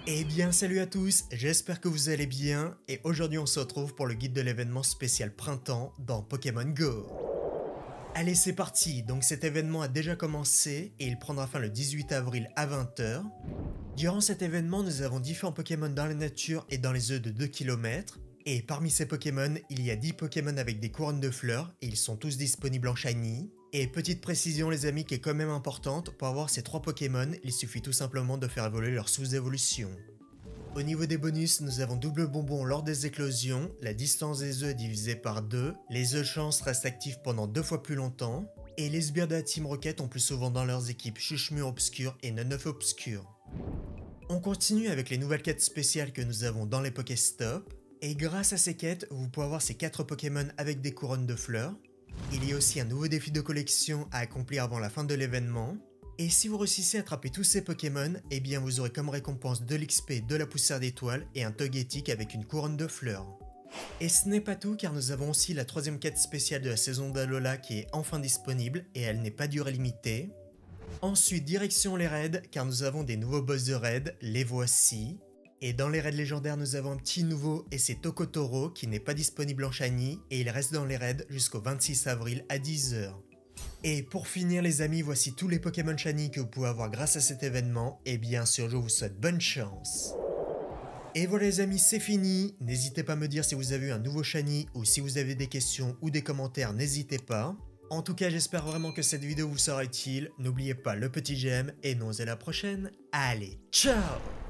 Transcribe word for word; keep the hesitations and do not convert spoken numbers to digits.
Eh bien salut à tous, j'espère que vous allez bien et aujourd'hui on se retrouve pour le guide de l'événement spécial printemps dans Pokémon Go. Allez c'est parti, donc cet événement a déjà commencé et il prendra fin le dix-huit avril à vingt heures. Durant cet événement nous avons différents Pokémon dans la nature et dans les œufs de deux kilomètres. Et parmi ces Pokémon, il y a dix Pokémon avec des couronnes de fleurs et ils sont tous disponibles en Shiny. Et petite précision les amis qui est quand même importante, pour avoir ces trois Pokémon, il suffit tout simplement de faire évoluer leur sous-évolution. Au niveau des bonus, nous avons double bonbon lors des éclosions, la distance des œufs est divisée par deux, les œufs chance restent actifs pendant deux fois plus longtemps, et les sbires de la Team Rocket ont plus souvent dans leurs équipes Chuchemure Obscur et Neneuf Obscur. On continue avec les nouvelles quêtes spéciales que nous avons dans les Pokéstop. Et grâce à ces quêtes, vous pouvez avoir ces quatre Pokémon avec des couronnes de fleurs. Il y a aussi un nouveau défi de collection à accomplir avant la fin de l'événement. Et si vous réussissez à attraper tous ces Pokémon, eh bien vous aurez comme récompense de l'X P, de la poussière d'étoiles et un Togetic avec une couronne de fleurs. Et ce n'est pas tout car nous avons aussi la troisième quête spéciale de la saison d'Alola qui est enfin disponible et elle n'est pas durée limitée. Ensuite direction les raids car nous avons des nouveaux boss de raid, les voici. Et dans les raids légendaires, nous avons un petit nouveau et c'est Tokotoro qui n'est pas disponible en Shiny et il reste dans les raids jusqu'au vingt-six avril à dix heures. Et pour finir les amis, voici tous les Pokémon Shiny que vous pouvez avoir grâce à cet événement et bien sûr je vous souhaite bonne chance. Et voilà les amis, c'est fini, n'hésitez pas à me dire si vous avez eu un nouveau Shiny ou si vous avez des questions ou des commentaires, n'hésitez pas. En tout cas j'espère vraiment que cette vidéo vous sera utile, n'oubliez pas le petit j'aime et nous à la prochaine, allez ciao!